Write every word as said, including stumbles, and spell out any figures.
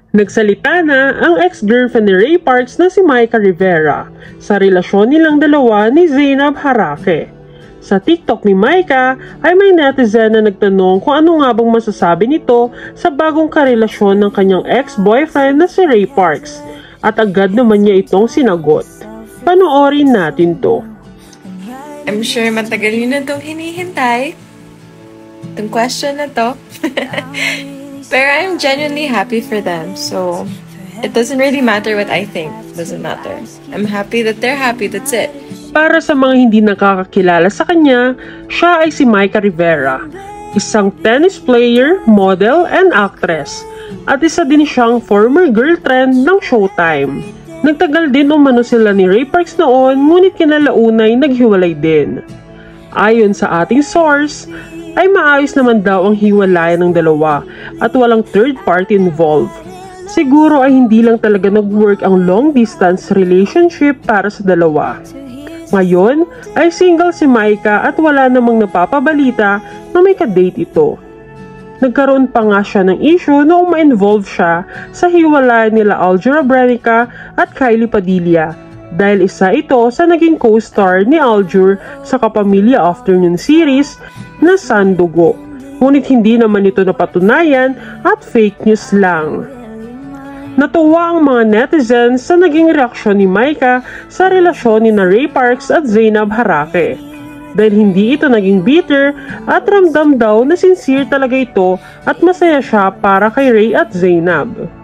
Nagsalita na ang ex-girlfriend ni Ray Parks na si Micah Rivera sa relasyon nilang dalawa ni Zainab Harake. Sa TikTok ni Micah ay may netizen na nagtanong kung ano nga bang masasabi nito sa bagong karelasyon ng kanyang ex-boyfriend na si Ray Parks at agad naman niya itong sinagot. Panoorin natin to. I'm sure matagal nyo na itong hinihintay. Itong question na to. Pero I'm genuinely happy for them. So, it doesn't really matter what I think. It doesn't matter. I'm happy that they're happy. That's it. Para sa mga hindi nakakakilala sa kanya, siya ay si Micah Rivera. Isang tennis player, model, and actress. At isa din siyang former girlfriend ng Showtime. Nagtagal din umano sila ni Ray Parks noon, ngunit kinalaunay naghiwalay din. Ayon sa ating source, ay maayos naman daw ang hiwalayan ng dalawa at walang third party involved. Siguro ay hindi lang talaga nag-work ang long distance relationship para sa dalawa. Ngayon ay single si Micah at wala namang napapabalita na may ka-date ito. Nagkaroon pa nga siya ng issue noong ma-involve siya sa hiwalayan nila Aljur Abrenica at Kylie Padilla dahil isa ito sa naging co-star ni Aljur sa Kapamilya Afternoon series na Sandugo. Ngunit hindi naman ito napatunayan at fake news lang. Natuwa ang mga netizens sa naging reaksyon ni Micah sa relasyon ni na Ray Parks at Zainab Harake. Dahil hindi ito naging bitter at ramdam daw na sincere talaga ito at masaya siya para kay Ray at Zainab.